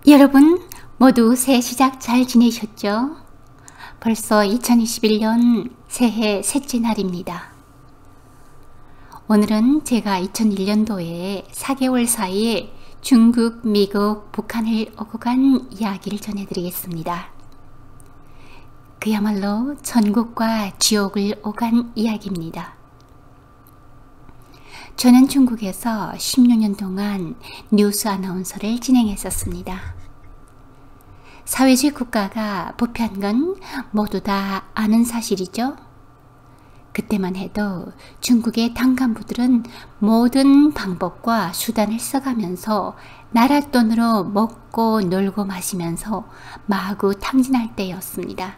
여러분 모두 새해 시작 잘 지내셨죠? 벌써 2021년 새해 셋째 날입니다. 오늘은 제가 2001년도에 4개월 사이에 중국, 미국, 북한을 오고 간 이야기를 전해드리겠습니다. 그야말로 천국과 지옥을 오간 이야기입니다. 저는 중국에서 16년 동안 뉴스 아나운서를 진행했었습니다. 사회주의 국가가 부패한 건 모두 다 아는 사실이죠. 그때만 해도 중국의 당간부들은 모든 방법과 수단을 써가면서 나라 돈으로 먹고 놀고 마시면서 마구 탕진할 때였습니다.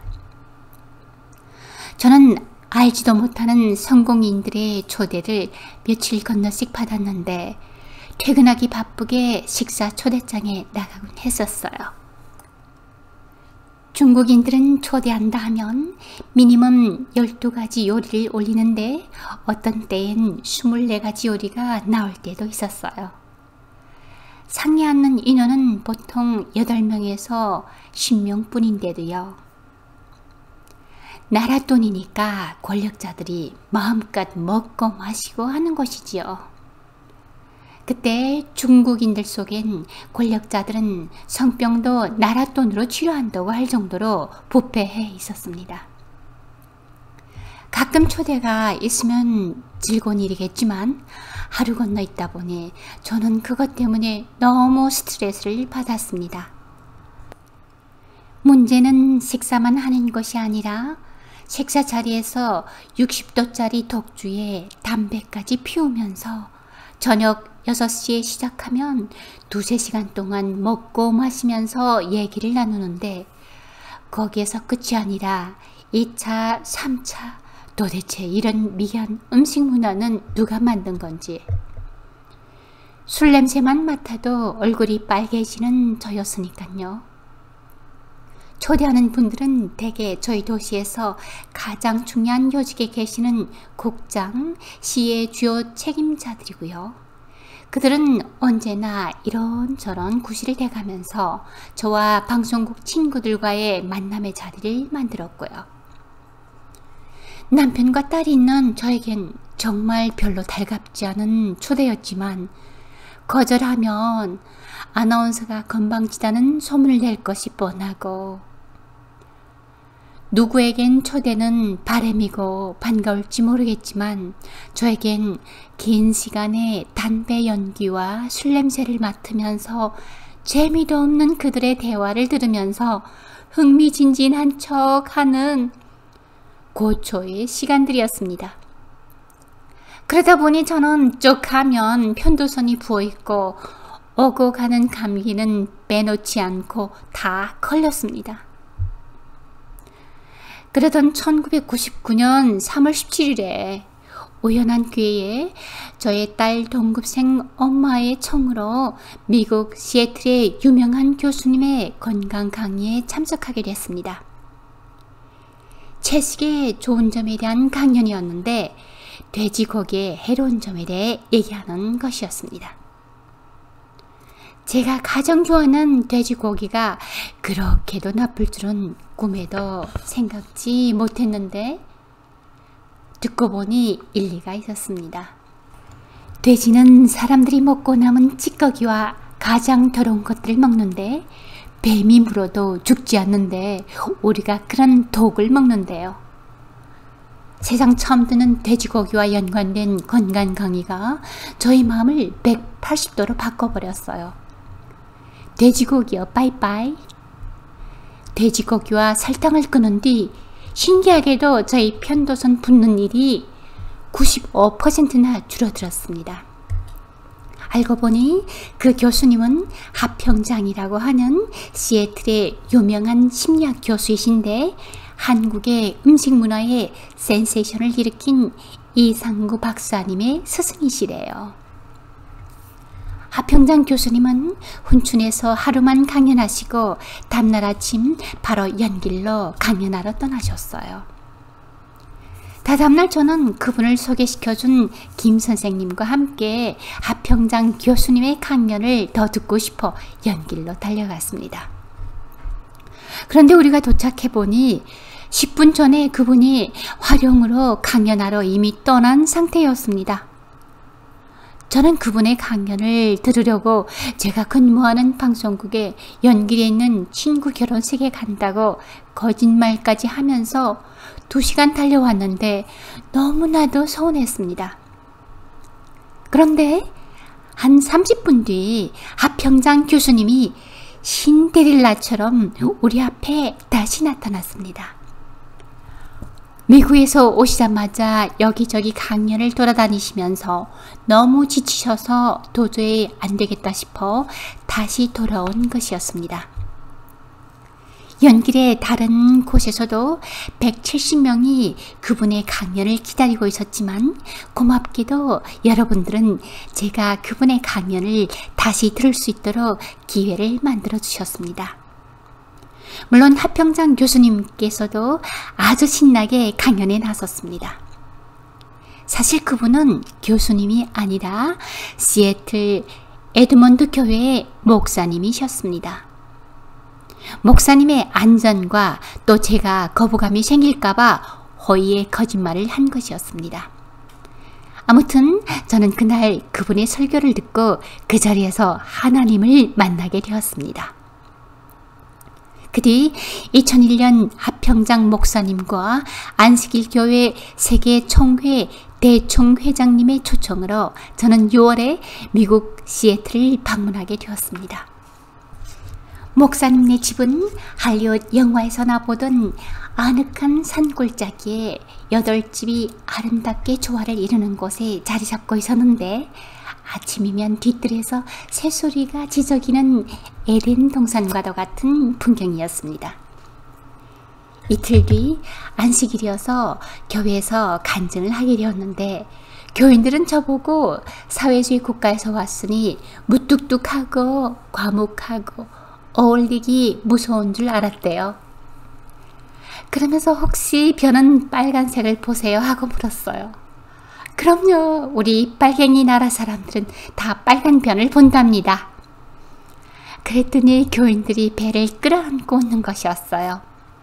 저는 알지도 못하는 성공인들의 초대를 며칠 건너씩 받았는데 퇴근하기 바쁘게 식사 초대장에 나가곤 했었어요. 중국인들은 초대한다 하면 미니멈 12가지 요리를 올리는데 어떤 때엔 24가지 요리가 나올 때도 있었어요. 상에 앉는 인원은 보통 8명에서 10명 뿐인데도요. 나라 돈이니까 권력자들이 마음껏 먹고 마시고 하는 것이지요. 그때 중국인들 속엔 권력자들은 성병도 나라 돈으로 치료한다고 할 정도로 부패해 있었습니다. 가끔 초대가 있으면 즐거운 일이겠지만 하루 건너 있다 보니 저는 그것 때문에 너무 스트레스를 받았습니다. 문제는 식사만 하는 것이 아니라 식사 자리에서 60도짜리 독주에 담배까지 피우면서 저녁 6시에 시작하면 2~3시간 동안 먹고 마시면서 얘기를 나누는데 거기에서 끝이 아니라 2차, 3차 도대체 이런 미개한 음식 문화는 누가 만든 건지. 술 냄새만 맡아도 얼굴이 빨개지는 저였으니까요. 초대하는 분들은 대개 저희 도시에서 가장 중요한 요직에 계시는 국장, 시의 주요 책임자들이고요. 그들은 언제나 이런저런 구실을 대가면서 저와 방송국 친구들과의 만남의 자리를 만들었고요. 남편과 딸이 있는 저에겐 정말 별로 달갑지 않은 초대였지만 거절하면 아나운서가 건방지다는 소문을 낼 것이 뻔하고 누구에겐 초대는 바람이고 반가울지 모르겠지만 저에겐 긴 시간의 담배 연기와 술 냄새를 맡으면서 재미도 없는 그들의 대화를 들으면서 흥미진진한 척하는 고초의 시간들이었습니다. 그러다 보니 저는 쭉 하면 편도선이 부어있고 오고 가는 감기는 빼놓지 않고 다 걸렸습니다. 그러던 1999년 3월 17일에 우연한 기회에 저의 딸 동급생 엄마의 청으로 미국 시애틀의 유명한 교수님의 건강 강의에 참석하게 됐습니다. 채식의 좋은 점에 대한 강연이었는데 돼지고기의 해로운 점에 대해 얘기하는 것이었습니다. 제가 가장 좋아하는 돼지고기가 그렇게도 나쁠 줄은 꿈에도 생각지 못했는데 듣고 보니 일리가 있었습니다. 돼지는 사람들이 먹고 남은 찌꺼기와 가장 더러운 것들을 먹는데 뱀이 물어도 죽지 않는데 우리가 그런 독을 먹는데요. 세상 처음 듣는 돼지고기와 연관된 건강 강의가 저희 마음을 180도로 바꿔버렸어요. 돼지고기요 빠이빠이. 돼지고기와 설탕을 끊은 뒤 신기하게도 저희 편도선 붓는 일이 95%나 줄어들었습니다. 알고 보니 그 교수님은 하평장이라고 하는 시애틀의 유명한 심리학 교수이신데 한국의 음식 문화에 센세이션을 일으킨 이상구 박사님의 스승이시래요. 하평장 교수님은 훈춘에서 하루만 강연하시고 다음날 아침 바로 연길로 강연하러 떠나셨어요. 다음날 저는 그분을 소개시켜준 김 선생님과 함께 하평장 교수님의 강연을 더 듣고 싶어 연길로 달려갔습니다. 그런데 우리가 도착해보니 10분 전에 그분이 화룡으로 강연하러 이미 떠난 상태였습니다. 저는 그분의 강연을 들으려고 제가 근무하는 방송국에 연길에 있는 친구 결혼식에 간다고 거짓말까지 하면서 2시간 달려왔는데 너무나도 서운했습니다. 그런데 한 30분 뒤 하평장 교수님이 신데렐라처럼 우리 앞에 다시 나타났습니다. 미국에서 오시자마자 여기저기 강연을 돌아다니시면서 너무 지치셔서 도저히 안 되겠다 싶어 다시 돌아온 것이었습니다. 연길의 다른 곳에서도 170명이 그분의 강연을 기다리고 있었지만 고맙게도 여러분들은 제가 그분의 강연을 다시 들을 수 있도록 기회를 만들어 주셨습니다. 물론 하평장 교수님께서도 아주 신나게 강연에 나섰습니다. 사실 그분은 교수님이 아니라 시애틀 에드먼드 교회의 목사님이셨습니다. 목사님의 안전과 또 제가 거부감이 생길까봐 허위의 거짓말을 한 것이었습니다. 아무튼 저는 그날 그분의 설교를 듣고 그 자리에서 하나님을 만나게 되었습니다. 그 뒤 2001년 하평장 목사님과 안식일 교회 세계 총회 대총회장님의 초청으로 저는 6월에 미국 시애틀을 방문하게 되었습니다. 목사님네 집은 할리우드 영화에서나 보던 아늑한 산골짜기에 8집이 아름답게 조화를 이루는 곳에 자리 잡고 있었는데 아침이면 뒤뜰에서 새소리가 지저귀는 에덴 동산과도 같은 풍경이었습니다. 이틀 뒤 안식일이어서 교회에서 간증을 하게 되었는데 교인들은 저보고 사회주의 국가에서 왔으니 무뚝뚝하고 과묵하고 어울리기 무서운 줄 알았대요. 그러면서 혹시 변은 빨간색을 보세요 하고 물었어요. 그럼요. 우리 빨갱이 나라 사람들은 다 빨간 변을 본답니다. 그랬더니 교인들이 배를 끌어안고 웃는 것이었어요.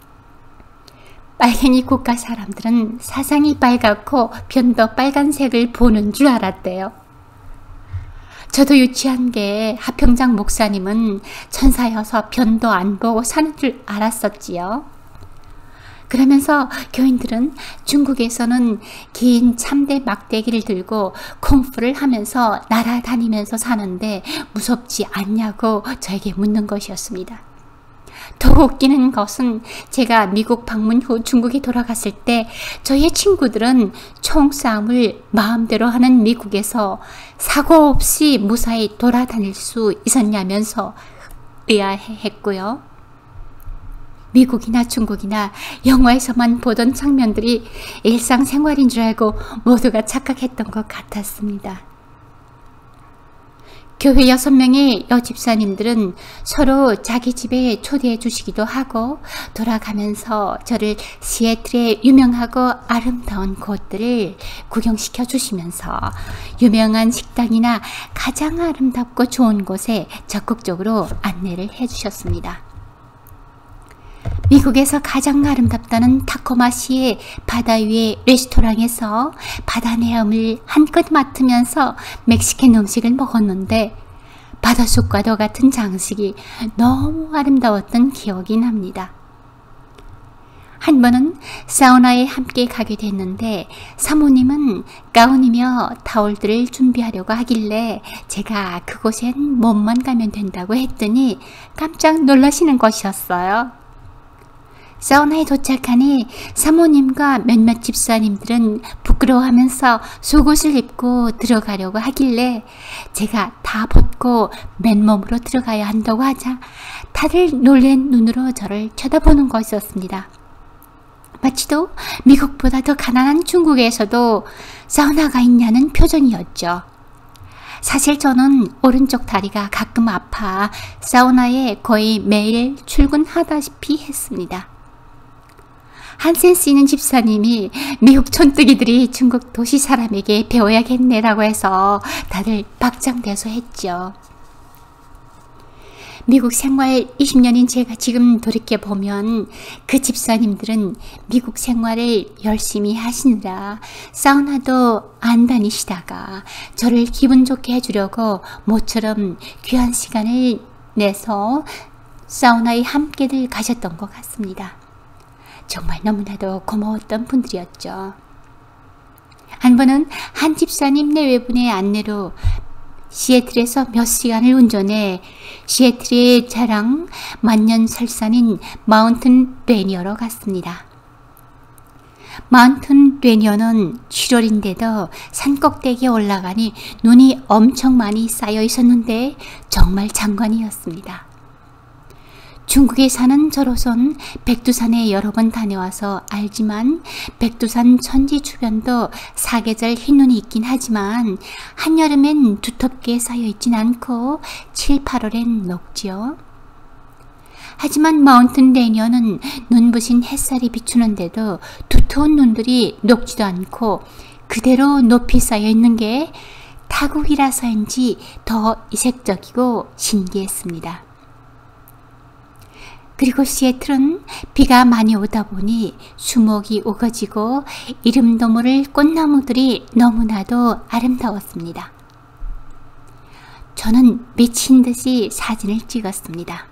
빨갱이 국가 사람들은 사상이 빨갛고 변도 빨간색을 보는 줄 알았대요. 저도 유치한 게 하평장 목사님은 천사여서 변도 안 보고 사는 줄 알았었지요. 그러면서 교인들은 중국에서는 긴 참대 막대기를 들고 쿵푸를 하면서 날아다니면서 사는데 무섭지 않냐고 저에게 묻는 것이었습니다. 더 웃기는 것은 제가 미국 방문 후 중국에 돌아갔을 때 저희 친구들은 총싸움을 마음대로 하는 미국에서 사고 없이 무사히 돌아다닐 수 있었냐면서 의아해했고요. 미국이나 중국이나 영화에서만 보던 장면들이 일상생활인 줄 알고 모두가 착각했던 것 같았습니다. 교회 6명의 여집사님들은 서로 자기 집에 초대해 주시기도 하고 돌아가면서 저를 시애틀의 유명하고 아름다운 곳들을 구경시켜 주시면서 유명한 식당이나 가장 아름답고 좋은 곳에 적극적으로 안내를 해 주셨습니다. 미국에서 가장 아름답다는 타코마시의 바다 위의 레스토랑에서 바다 내음을 한껏 맡으면서 멕시칸 음식을 먹었는데 바닷속과도 같은 장식이 너무 아름다웠던 기억이 납니다. 한 번은 사우나에 함께 가게 됐는데 사모님은 가운이며 타올들을 준비하려고 하길래 제가 그곳엔 몸만 가면 된다고 했더니 깜짝 놀라시는 것이었어요. 사우나에 도착하니 사모님과 몇몇 집사님들은 부끄러워하면서 속옷을 입고 들어가려고 하길래 제가 다 벗고 맨몸으로 들어가야 한다고 하자 다들 놀란 눈으로 저를 쳐다보는 것이었습니다. 마치도 미국보다 더 가난한 중국에서도 사우나가 있냐는 표정이었죠. 사실 저는 오른쪽 다리가 가끔 아파 사우나에 거의 매일 출근하다시피 했습니다. 한 센스 있는 집사님이 미국 촌뜨기들이 중국 도시 사람에게 배워야겠네라고 해서 다들 박장대소했죠. 미국 생활 20년인 제가 지금 돌이켜보면 그 집사님들은 미국 생활을 열심히 하시느라 사우나도 안 다니시다가 저를 기분 좋게 해주려고 모처럼 귀한 시간을 내서 사우나에 함께들 가셨던 것 같습니다. 정말 너무나도 고마웠던 분들이었죠. 한 번은 한 집사님 내외분의 안내로 시애틀에서 몇 시간을 운전해 시애틀의 자랑 만년설산인 마운튼 레니어로 갔습니다. 마운튼 레니어는 7월인데도 산꼭대기에 올라가니 눈이 엄청 많이 쌓여 있었는데 정말 장관이었습니다. 중국에 사는 저로선 백두산에 여러 번 다녀와서 알지만 백두산 천지 주변도 사계절 흰눈이 있긴 하지만 한여름엔 두텁게 쌓여있진 않고 7, 8월엔 녹지요. 하지만 마운튼 레니어는 눈부신 햇살이 비추는데도 두터운 눈들이 녹지도 않고 그대로 높이 쌓여있는 게 타국이라서인지 더 이색적이고 신기했습니다. 그리고 시애틀은 비가 많이 오다 보니 수목이 우거지고 이름도 모를 꽃나무들이 너무나도 아름다웠습니다. 저는 미친 듯이 사진을 찍었습니다.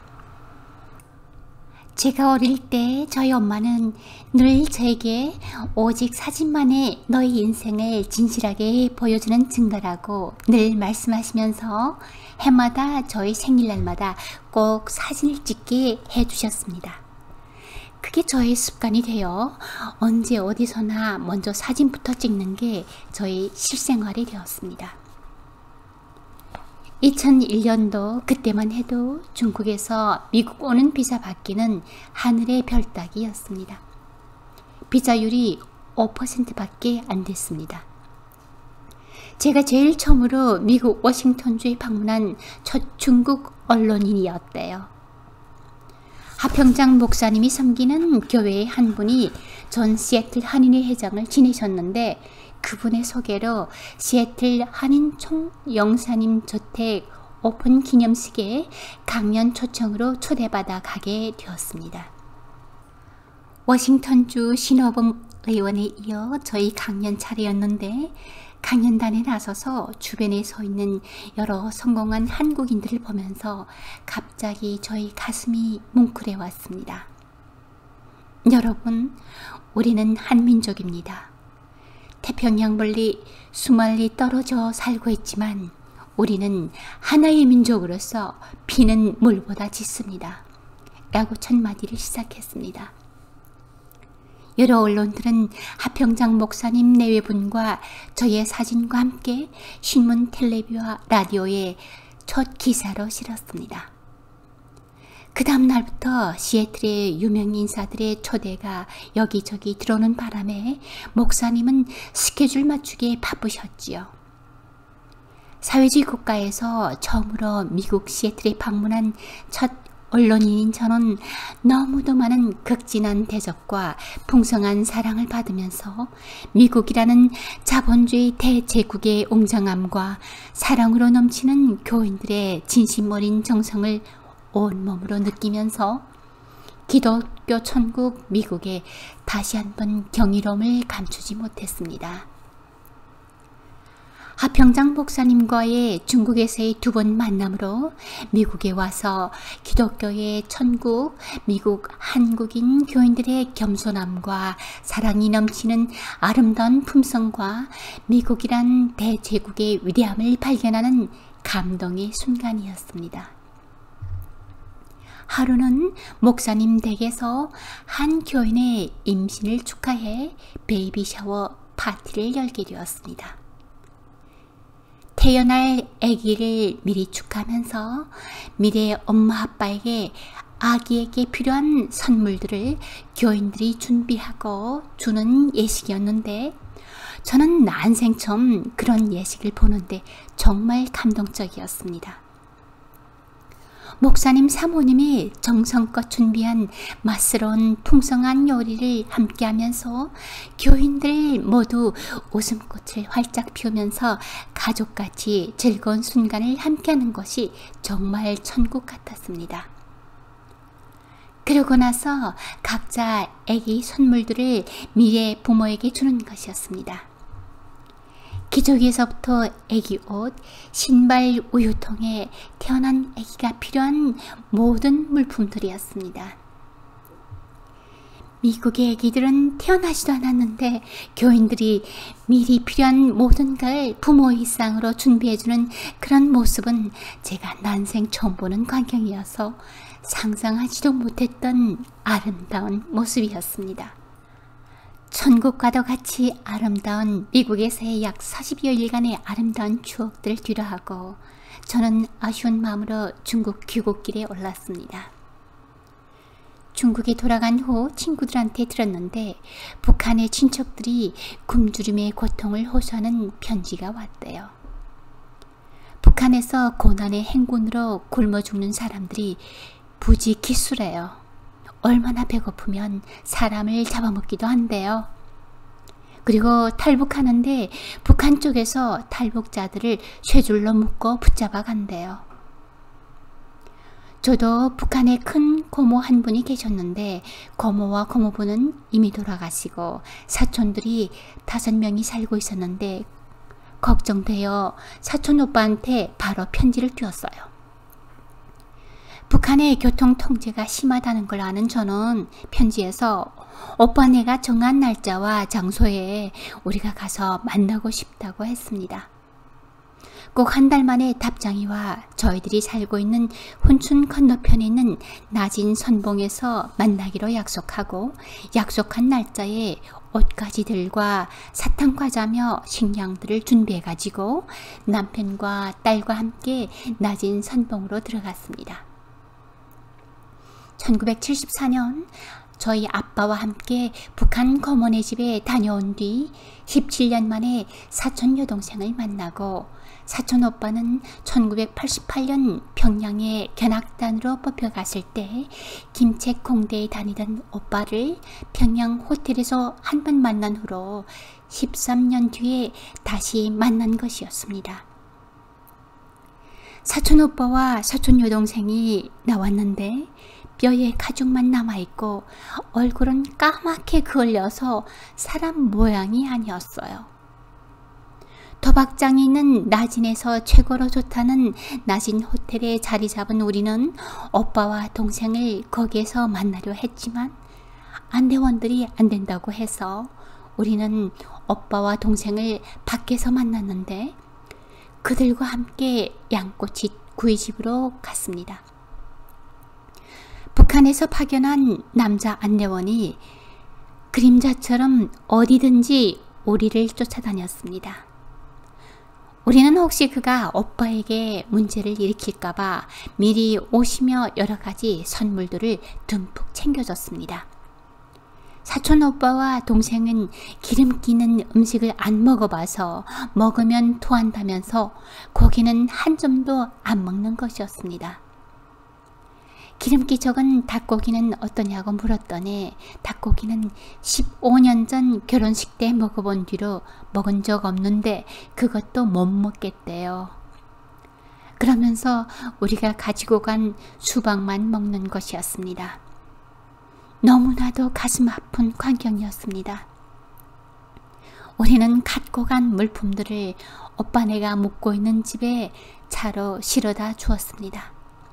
제가 어릴 때 저희 엄마는 늘 저에게 오직 사진만에 너희 인생을 진실하게 보여주는 증거라고 늘 말씀하시면서 해마다 저희 생일날마다 꼭 사진을 찍게 해주셨습니다. 그게 저의 습관이 되어 언제 어디서나 먼저 사진부터 찍는 게 저의 실생활이 되었습니다. 2001년도 그때만 해도 중국에서 미국 오는 비자 받기는 하늘의 별따기였습니다. 비자율이 5%밖에 안 됐습니다. 제가 제일 처음으로 미국 워싱턴주에 방문한 첫 중국 언론인이었대요. 하평장 목사님이 섬기는 교회의 한 분이 전 시애틀 한인회 회장을 지내셨는데 그분의 소개로 시애틀 한인 총영사님 저택 오픈 기념식에 강연 초청으로 초대받아 가게 되었습니다. 워싱턴주 신호범 의원에 이어 저희 강연 차례였는데 강연단에 나서서 주변에 서 있는 여러 성공한 한국인들을 보면서 갑자기 저희 가슴이 뭉클해 왔습니다. 여러분, 우리는 한민족입니다. 태평양 멀리 수말리 떨어져 살고 있지만 우리는 하나의 민족으로서 피는 물보다 짙습니다. 라고 첫 마디를 시작했습니다. 여러 언론들은 하평장 목사님 내외분과 저의 사진과 함께 신문, 텔레비와 라디오에 첫 기사로 실었습니다. 그 다음 날부터 시애틀의 유명 인사들의 초대가 여기저기 들어오는 바람에 목사님은 스케줄 맞추기에 바쁘셨지요. 사회주의 국가에서 처음으로 미국 시애틀에 방문한 첫 언론인인 저는 너무도 많은 극진한 대접과 풍성한 사랑을 받으면서 미국이라는 자본주의 대제국의 웅장함과 사랑으로 넘치는 교인들의 진심 어린 정성을 온몸으로 느끼면서 기독교 천국 미국에 다시 한번 경이로움을 감추지 못했습니다. 하평장 목사님과의 중국에서의 두 번 만남으로 미국에 와서 기독교의 천국, 미국 한국인 교인들의 겸손함과 사랑이 넘치는 아름다운 품성과 미국이란 대제국의 위대함을 발견하는 감동의 순간이었습니다. 하루는 목사님 댁에서 한 교인의 임신을 축하해 베이비 샤워 파티를 열게 되었습니다. 태어날 아기를 미리 축하하면서 미래의 엄마 아빠에게 아기에게 필요한 선물들을 교인들이 준비하고 주는 예식이었는데 저는 난생 처음 그런 예식을 보는데 정말 감동적이었습니다. 목사님 사모님이 정성껏 준비한 맛스러운 풍성한 요리를 함께하면서 교인들 모두 웃음꽃을 활짝 피우면서 가족같이 즐거운 순간을 함께하는 것이 정말 천국 같았습니다. 그러고 나서 각자 아기 선물들을 미래 부모에게 주는 것이었습니다. 기저귀에서부터 아기 옷, 신발, 우유통에 태어난 아기가 필요한 모든 물품들이었습니다. 미국의 아기들은 태어나지도 않았는데 교인들이 미리 필요한 모든 걸 부모의 일상으로 준비해주는 그런 모습은 제가 난생 처음 보는 광경이어서 상상하지도 못했던 아름다운 모습이었습니다. 천국과도 같이 아름다운 미국에서의 약 40여일간의 아름다운 추억들을 뒤로하고 저는 아쉬운 마음으로 중국 귀국길에 올랐습니다. 중국에 돌아간 후 친구들한테 들었는데 북한의 친척들이 굶주림의 고통을 호소하는 편지가 왔대요. 북한에서 고난의 행군으로 굶어 죽는 사람들이 부지기수래요. 얼마나 배고프면 사람을 잡아먹기도 한대요. 그리고 탈북하는데 북한 쪽에서 탈북자들을 쇠줄로 묶어 붙잡아 간대요. 저도 북한에 큰 고모 한 분이 계셨는데 고모와 고모부는 이미 돌아가시고 사촌들이 5명이 살고 있었는데 걱정되어 사촌 오빠한테 바로 편지를 띄웠어요. 북한의 교통 통제가 심하다는 걸 아는 저는 편지에서 오빠 내가 정한 날짜와 장소에 우리가 가서 만나고 싶다고 했습니다. 꼭 1달 만에 답장이 와 저희들이 살고 있는 훈춘 건너편에 있는 낮은 선봉에서 만나기로 약속하고 약속한 날짜에 옷가지들과 사탕과자며 식량들을 준비해가지고 남편과 딸과 함께 낮은 선봉으로 들어갔습니다. 1974년 저희 아빠와 함께 북한 거모네 집에 다녀온 뒤 17년 만에 사촌 여동생을 만나고 사촌 오빠는 1988년 평양에 견학단으로 뽑혀갔을 때 김책 공대에 다니던 오빠를 평양 호텔에서 한 번 만난 후로 13년 뒤에 다시 만난 것이었습니다. 사촌 오빠와 사촌 여동생이 나왔는데 뼈에 가죽만 남아있고 얼굴은 까맣게 그을려서 사람 모양이 아니었어요. 도박장이 있는 나진에서 최고로 좋다는 나진 호텔에 자리 잡은 우리는 오빠와 동생을 거기에서 만나려 했지만 안대원들이 안 된다고 해서 우리는 오빠와 동생을 밖에서 만났는데 그들과 함께 양꼬치 구이집으로 갔습니다. 북한에서 파견한 남자 안내원이 그림자처럼 어디든지 우리를 쫓아다녔습니다. 우리는 혹시 그가 오빠에게 문제를 일으킬까봐 미리 오시며 여러가지 선물들을 듬뿍 챙겨줬습니다. 사촌 오빠와 동생은 기름기 있는 음식을 안 먹어봐서 먹으면 토한다면서 고기는 한 점도 안 먹는 것이었습니다. 기름기 적은 닭고기는 어떠냐고 물었더니 닭고기는 15년 전 결혼식 때 먹어본 뒤로 먹은 적 없는데 그것도 못 먹겠대요. 그러면서 우리가 가지고 간 수박만 먹는 것이었습니다. 너무나도 가슴 아픈 광경이었습니다. 우리는 갖고 간 물품들을 오빠 내가 묵고 있는 집에 차로 실어다 주었습니다.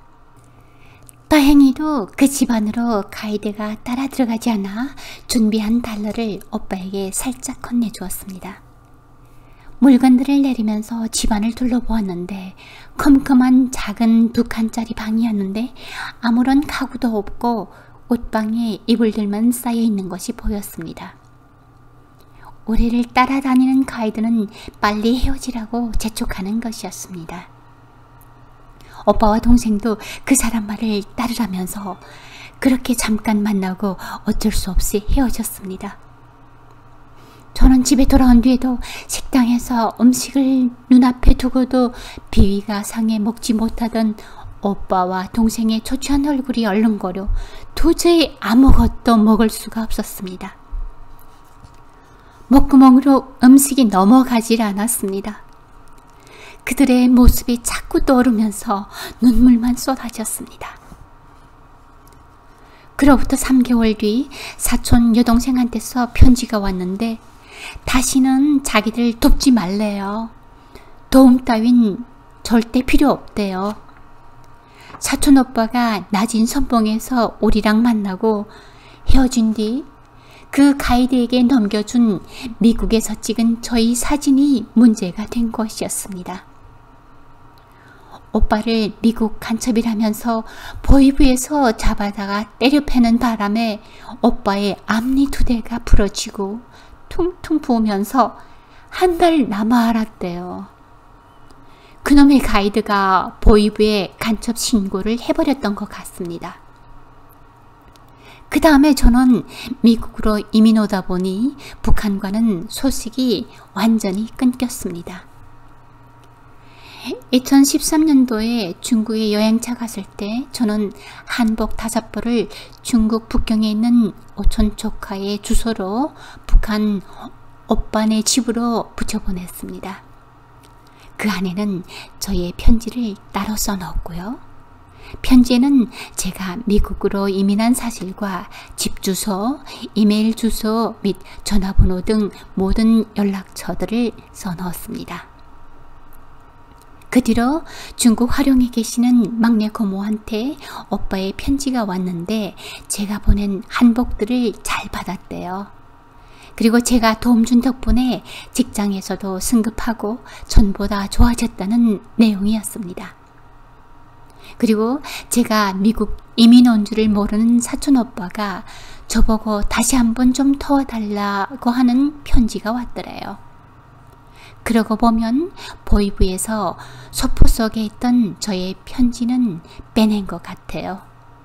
다행히도 그 집 안으로 가이드가 따라 들어가지 않아 준비한 달러를 오빠에게 살짝 건네주었습니다. 물건들을 내리면서 집안을 둘러보았는데 컴컴한 작은 2칸짜리 방이었는데 아무런 가구도 없고 옷방에 이불들만 쌓여 있는 것이 보였습니다. 우리를 따라다니는 가이드는 빨리 헤어지라고 재촉하는 것이었습니다. 오빠와 동생도 그 사람 말을 따르라면서 그렇게 잠깐 만나고 어쩔 수 없이 헤어졌습니다. 저는 집에 돌아온 뒤에도 식당에서 음식을 눈앞에 두고도 비위가 상해 먹지 못하던 오빠와 동생의 초췌한 얼굴이 얼른거려 도저히 아무것도 먹을 수가 없었습니다. 목구멍으로 음식이 넘어가질 않았습니다. 그들의 모습이 자꾸 떠오르면서 눈물만 쏟아졌습니다. 그로부터 3개월 뒤 사촌 여동생한테서 편지가 왔는데 다시는 자기들 돕지 말래요. 도움 따윈 절대 필요 없대요. 사촌 오빠가 낮은 선봉에서 우리랑 만나고 헤어진 뒤 그 가이드에게 넘겨준 미국에서 찍은 저희 사진이 문제가 된 것이었습니다. 오빠를 미국 간첩이라면서 보이부에서 잡아다가 때려 패는 바람에 오빠의 앞니 2대가 부러지고 퉁퉁 부으면서 한 달 남아 알았대요. 그놈의 가이드가 보이부에 간첩 신고를 해버렸던 것 같습니다. 그 다음에 저는 미국으로 이민 오다 보니 북한과는 소식이 완전히 끊겼습니다. 2013년도에 중국에 여행차 갔을 때 저는 한복 5벌을 중국 북경에 있는 오촌 조카의 주소로 북한 오빠네 집으로 붙여보냈습니다. 그 안에는 저의 편지를 따로 써넣었고요. 편지에는 제가 미국으로 이민한 사실과 집 주소, 이메일 주소 및 전화번호 등 모든 연락처들을 써넣었습니다. 그 뒤로 중국 화룡에 계시는 막내 고모한테 오빠의 편지가 왔는데 제가 보낸 한복들을 잘 받았대요. 그리고 제가 도움 준 덕분에 직장에서도 승급하고 전보다 좋아졌다는 내용이었습니다. 그리고 제가 미국 이민 온 줄을 모르는 사촌 오빠가 저보고 다시 한번 좀 도와달라고 하는 편지가 왔더래요. 그러고 보면 보이부에서 소포 속에 있던 저의 편지는 빼낸 것 같아요.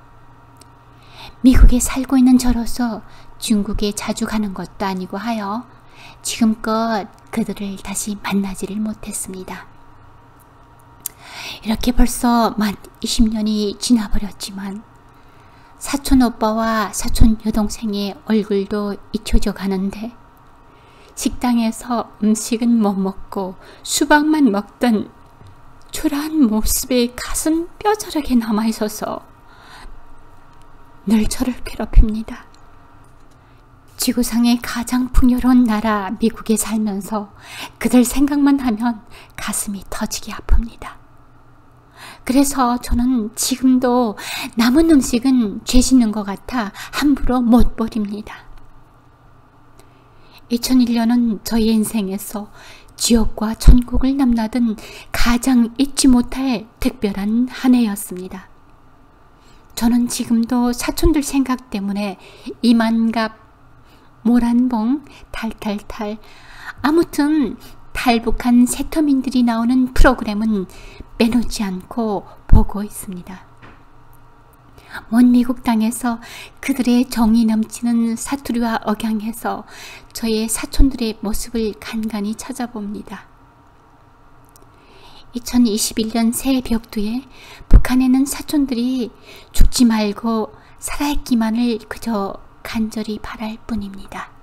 미국에 살고 있는 저로서 중국에 자주 가는 것도 아니고 하여 지금껏 그들을 다시 만나지를 못했습니다. 이렇게 벌써 만 20년이 지나버렸지만 사촌 오빠와 사촌 여동생의 얼굴도 잊혀져 가는데 식당에서 음식은 못 먹고 수박만 먹던 초라한 모습이 가슴 뼈저리게 남아있어서 늘 저를 괴롭힙니다. 지구상의 가장 풍요로운 나라 미국에 살면서 그들 생각만 하면 가슴이 터지게 아픕니다. 그래서 저는 지금도 남은 음식은 죄 짓는 것 같아 함부로 못 버립니다. 2001년은 저희 인생에서 지옥과 천국을 넘나든 가장 잊지 못할 특별한 한 해였습니다. 저는 지금도 사촌들 생각 때문에 이만갑, 모란봉, 탈탈탈, 아무튼 탈북한 세터민들이 나오는 프로그램은 빼놓지 않고 보고 있습니다. 먼 미국 땅에서 그들의 정이 넘치는 사투리와 억양에서 저의 사촌들의 모습을 간간히 찾아봅니다. 2021년 새해 벽두에 북한에는 사촌들이 죽지 말고 살아있기만을 그저 간절히 바랄 뿐입니다.